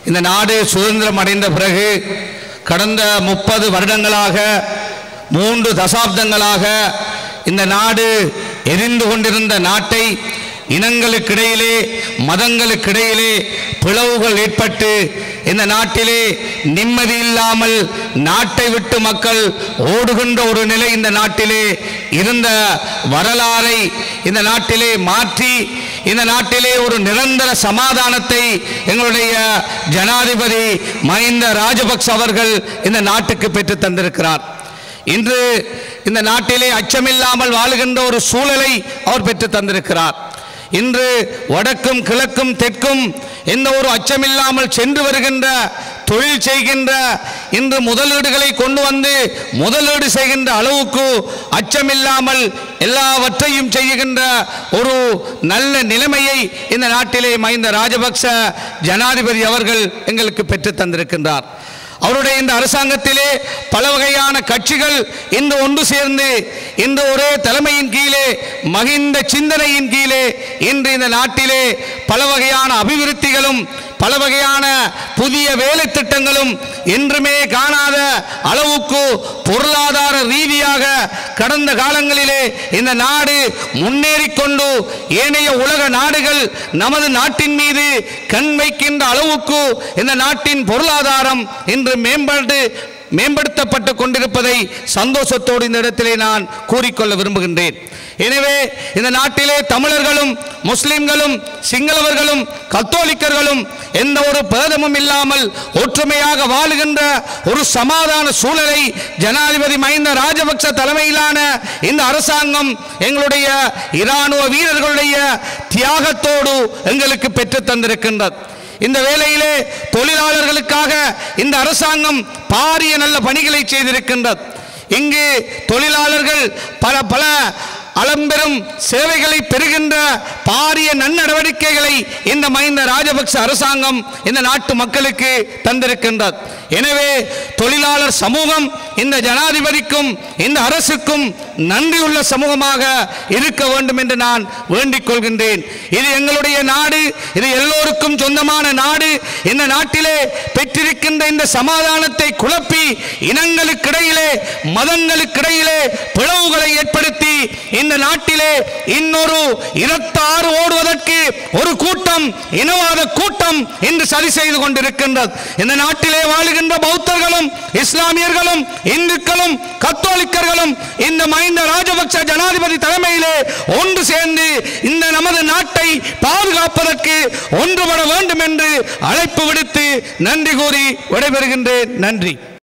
இந்த நாடு சுதந்திரம் அடைந்த பிறகு கடந்த 30 வருடங்களாக 3 தசாப்தங்களாக இந்த நாடு எரிந்து கொண்டிருந்த நாட்டை இனங்களுக்கிடையிலே மதங்களுக்கிடையிலே பிளவுகள் ஏற்பட்டு இந்த நாட்டிலே நிம்மதி இல்லாமல் நாட்டை விட்டு மக்கள் ஓடுகின்ற ஒரு நிலை இந்த நாட்டிலே இருந்த வரலாறை இந்த நாட்டிலே மாற்றி இந்த நாட்டிலே ஒரு நிரந்தர சமாதானத்தை எங்களுடைய ஜனாதிபதி மஹிந்த ராஜபக்ஷ அவர்கள் இந்த நாட்டுக்கு பெற்று தந்திருக்கிறார். இன்று இந்த நாட்டிலே அச்சமில்லாமல் வாழுகின்ற ஒரு சூழலை அவர் பெற்று தந்திருக்கிறார். இன்று வடக்கும் கிழக்கும் தெற்கும் எந்த ஒரு அச்சமில்லாமல் சென்று வருகின்ற தொழில் செய்கின்ற இன்று முதலீடுகளை கொண்டு வந்து முதலீடு செய்கின்ற அளவுக்கு அச்சமில்லாமல் எல்லாவற்றையும் செய்கின்ற ஒரு நல்ல நிலைமையை இந்த நாட்டிலே மஹிந்த ராஜபக்ஷ ஜனாதிபதி அவர்கள் எங்களுக்கு பெற்று தந்திருக்கின்றார். அவருடைய இந்த அரசாங்கத்திலே பல வகையான கட்சிகள் இந்த ஒன்று சேர்ந்து இந்த ஒரே தலைமையின் கீழே மஹிந்த சிந்தனையின் கீழே இன்று இந்த நாட்டிலே பல வகையான அபிவிருத்திகளும் பல வகையான புதிய வேலை திட்டங்களும் என்றுமே காணாத அளவுக்கு பொருளாதார ரீதியாக கடந்த காலங்களிலே இந்த நாடு முன்னேறிக்கொண்டு ஏனைய உலக நாடுகள் நமது நாட்டின் மீது கண் வைக்கின்ற அளவுக்கு இந்த நாட்டின் பொருளாதாரம் இன்று மேம்படுத்தப்பட்டு கொண்டிருப்பதை சந்தோஷத்தோடு இந்த இடத்திலே நான் கூறிக்கொள்ள விரும்புகின்றேன். எனவே இந்த நாட்டிலே தமிழர்களும் முஸ்லிம்களும் சிங்களவர்களும் கத்தோலிக்கர்களும் எந்த ஒரு பேதமும் இல்லாமல் ஒற்றுமையாக வாழுகின்ற ஒரு சமாதான சூழலை ஜனாதிபதி மஹிந்த ராஜபக்ஷ தலைமையிலான இந்த அரசாங்கம் எங்களுடைய இராணுவ வீரர்களுடைய தியாகத்தோடு எங்களுக்கு பெற்று தந்திருக்கின்றது. இந்த வேளையிலே தொழிலாளர்களுக்காக இந்த அரசாங்கம் பாரிய நல்ல பணிகளை செய்திருக்கின்றது. இங்கு தொழிலாளர்கள் பல அளம்பெரும் சேவைகளை பெறுகின்ற பாரிய நன்னடவடிக்கைகளை இந்த மஹிந்த ராஜபக்ஷ அரசாங்கம் இந்த நாட்டு மக்களுக்கு தந்திருக்கின்றது. எனவே தொழிலாளர் சமூகம் இந்த ஜனாதிபதிக்கும் இந்த அரசுக்கும் நன்றியுள்ள சமூகமாக இருக்க வேண்டும் என்று நான் வேண்டிக் கொள்கின்றேன். இது எங்களுடைய நாடு, இது எல்லோருக்கும் சொந்தமான நாடு. இந்த நாட்டிலே பெற்றிருக்கின்ற இந்த சமாதானத்தை குழப்பி இனங்களுக்கிடையிலே மதங்களுக்கிடையிலே பிளவுகளை ஏற்படுத்தி இந்த நாட்டிலே இன்னொரு இரத்தாறு ஓடுவதற்கு ஒரு கூட்டம் இனவாத கூட்டம் இன்று சரி செய்து கொண்டிருக்கின்றது. இந்த நாட்டிலே வாழுகின்ற பௌத்தர்களும் இஸ்லாமியர்களும் இந்துக்களும் கத்தோலிக்கர்களும் இந்த மஹிந்த ராஜபக்ஷ ஜனாதிபதி தலைமையிலே ஒன்று சேர்ந்து இந்த நமது நாட்டை பாதுகாப்பதற்கு ஒன்றுபட வேண்டும் என்று அழைப்பு விடுத்து நன்றி கூறி விடைபெறுகின்றேன். நன்றி.